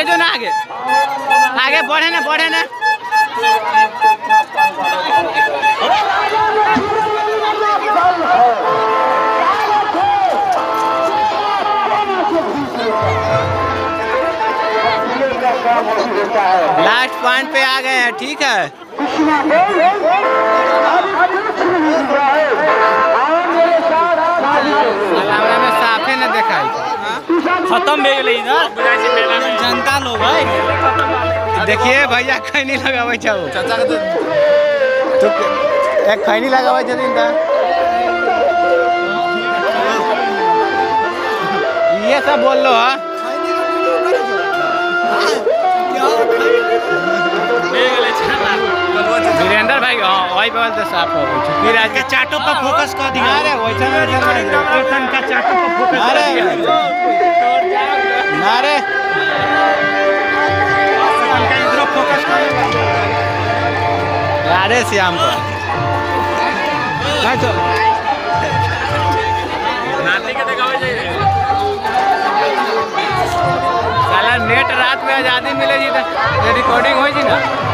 आगे जो ना आगे आगे बढ़े ना लास्ट पॉइंट पे आ गए हैं। ठीक है में साफे न देखा खत्म हो गए इधर जनता लोग देखिए भैया खैनी लगावे चाचा के तो एक खैनी लगावे छथिन त ये सब बोल लो वीरेंद्र भाई वही बात तो साफ हो गई फिर आज के चाटों पर फोकस कर दिया। अरे वैसा कीर्तन का चाटों पर फोकस अरे नारे इधर फोकस कर अरे श्याम को नाती के दिखावे जाइए साला नेट रात में आजादी मिलेगी तो रिकॉर्डिंग हो जी ना।